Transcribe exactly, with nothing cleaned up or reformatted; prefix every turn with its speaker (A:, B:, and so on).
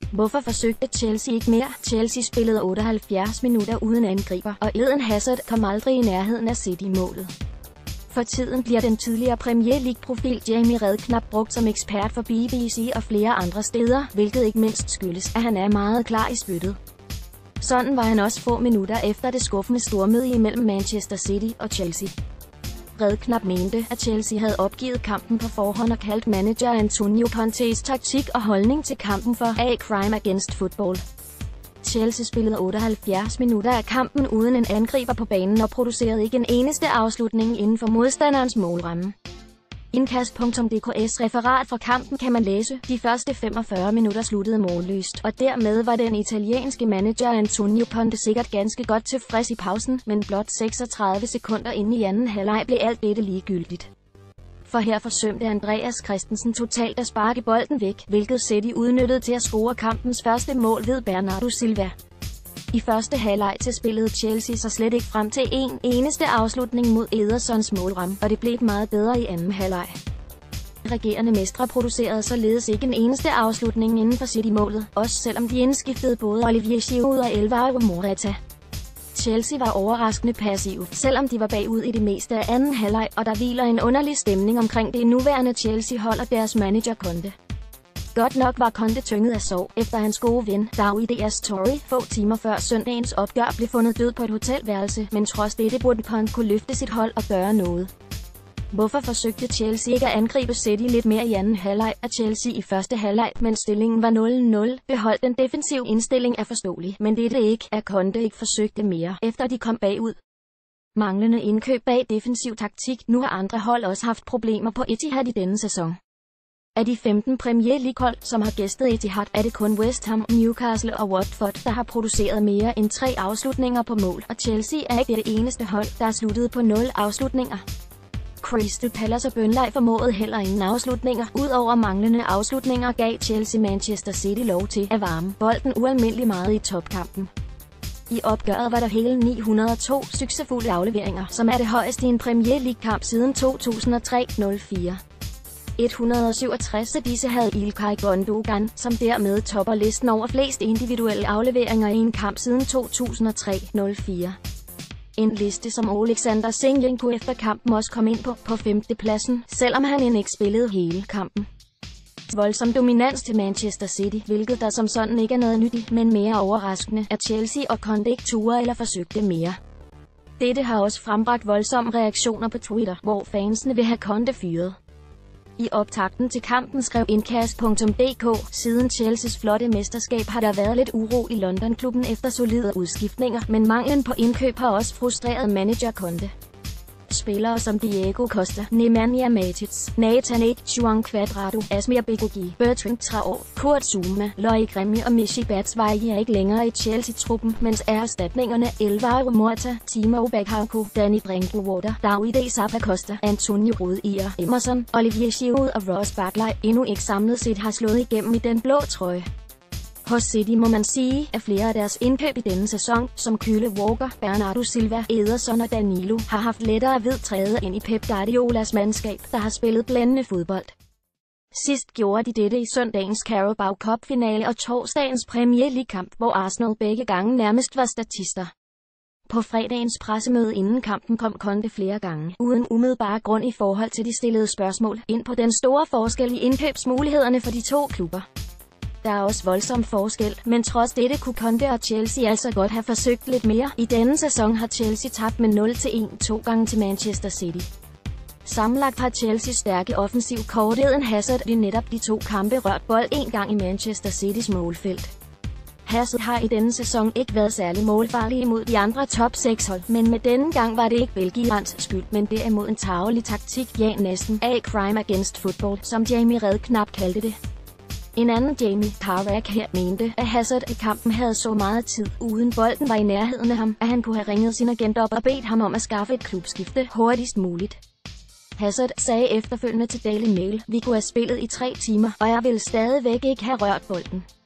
A: Hvorfor forsøgte Chelsea ikke mere? Chelsea spillede otteoghalvfjerds minutter uden angriber, og Eden Hazard kom aldrig i nærheden af City-målet. For tiden bliver den tidligere Premier League-profil Jamie Redknapp brugt som ekspert for B B C og flere andre steder, hvilket ikke mindst skyldes, at han er meget klar i spyttet. Sådan var han også få minutter efter det skuffende stormøde imellem Manchester City og Chelsea. Redknapp mente, at Chelsea havde opgivet kampen på forhånd og kaldt manager Antonio Contes taktik og holdning til kampen for a crime against football. Chelsea spillede otteoghalvfjerds minutter af kampen uden en angriber på banen og producerede ikke en eneste afslutning inden for modstanderens målramme. Indkast punktum d k's referat fra kampen kan man læse: de første femogfyrre minutter sluttede målløst, og dermed var den italienske manager Antonio Conte sikkert ganske godt tilfreds i pausen, men blot seksogtredive sekunder inde i anden halvleg blev alt dette ligegyldigt. For her forsømte Andreas Christensen totalt at sparke bolden væk, hvilket City udnyttede til at score kampens første mål ved Bernardo Silva. I første halvleg til spillede Chelsea så slet ikke frem til en eneste afslutning mod Edersons målramme, og det blev meget bedre i anden halvleg. Regerende mestre producerede således ikke en eneste afslutning inden for City-målet, også selvom de indskiftede både Olivier Giroud og Alvaro Morata. Chelsea var overraskende passiv, selvom de var bagud i det meste af anden halvleg, og der hviler en underlig stemning omkring det nuværende Chelsea-hold og deres manager Conte. Godt nok var Conte tynget af sorg, efter hans gode ven, Davide Astori, få timer før søndagens opgør blev fundet død på et hotelværelse, men trods dette burde Conte kunne løfte sit hold og gøre noget. Hvorfor forsøgte Chelsea ikke at angribe City lidt mere i anden halvleg, at Chelsea i første halvleg, mens stillingen var nul nul, beholdt den defensive indstilling er forståelig, men dette ikke, at Conte ikke forsøgte mere, efter de kom bagud. Manglende indkøb bag defensiv taktik. Nu har andre hold også haft problemer på Etihad i denne sæson. Af de femten Premier League-hold, som har gæstet Etihad, er det kun West Ham, Newcastle og Watford, der har produceret mere end tre afslutninger på mål, og Chelsea er ikke det eneste hold, der er sluttet på nul afslutninger. Crystal Palace og Burnley formåede heller ingen afslutninger. Udover manglende afslutninger gav Chelsea Manchester City lov til at varme bolden ualmindelig meget i topkampen. I opgøret var der hele ni hundrede og to succesfulde afleveringer, som er det højeste i en Premier League-kamp siden to tusind og tre til nul fire. et hundrede og syvogtres af disse havde Ilkay Gundogan, som dermed topper listen over flest individuelle afleveringer i en kamp siden to tusind og tre til nul fire. En liste som Alexander Zinchenko efter kampen også kom ind på, på femtepladsen, selvom han end ikke spillede hele kampen. Voldsom dominans til Manchester City, hvilket der som sådan ikke er noget nyt i, men mere overraskende, at Chelsea og Conte ikke turde eller forsøgte mere. Dette har også frembragt voldsomme reaktioner på Twitter, hvor fansene vil have Conte fyret. I optakten til kampen skrev indkast punktum d k, siden Chelseas flotte mesterskab har der været lidt uro i London-klubben efter solide udskiftninger, men manglen på indkøb har også frustreret manager Conte. Spillere som Diego Costa, Nemanja Matic, Nathan Ake, Juan Cuadrado, Asmir Begogi, Bertrand Traoré, Kurt Zouma, Loic Remy og Michy Batshuayi er ikke længere i Chelsea-truppen, mens erstatningerne Alvaro Morata, Timo Bakayoko, Danny Drinkwater, Davide Zappacosta, Antonio Rudiger, Emerson, Olivier Giroud og Ross Barkley endnu ikke samlet set har slået igennem i den blå trøje. Hos City må man sige, at flere af deres indkøb i denne sæson, som Kyle Walker, Bernardo Silva, Ederson og Danilo, har haft lettere ved træde ind i Pep Guardiolas mandskab, der har spillet blændende fodbold. Sidst gjorde de dette i søndagens Carabao Cup-finale og torsdagens Premier League-kamp, hvor Arsenal begge gange nærmest var statister. På fredagens pressemøde inden kampen kom Conte flere gange, uden umiddelbare grund i forhold til de stillede spørgsmål, ind på den store forskel i indkøbsmulighederne for de to klubber. Der er også voldsom forskel, men trods dette kunne Conte og Chelsea altså godt have forsøgt lidt mere. I denne sæson har Chelsea tabt med nul til en to gange til Manchester City. Sammenlagt har Chelsea stærke offensiv kort Eden Hazard i netop de to kampe rørt bold en gang i Manchester Citys målfelt. Hazard har i denne sæson ikke været særlig målfarlig imod de andre top seks hold, men med denne gang var det ikke Belgians skyld, men derimod en tarvelig taktik, ja næsten a crime against football, som Jamie Redknapp kaldte det. En anden Jamie Carragher her mente, at Hazard i kampen havde så meget tid, uden bolden var i nærheden af ham, at han kunne have ringet sin agent op og bedt ham om at skaffe et klubskifte hurtigst muligt. Hazard sagde efterfølgende til Daily Mail: "Vi kunne have spillet i tre timer, og jeg ville stadigvæk ikke have rørt bolden."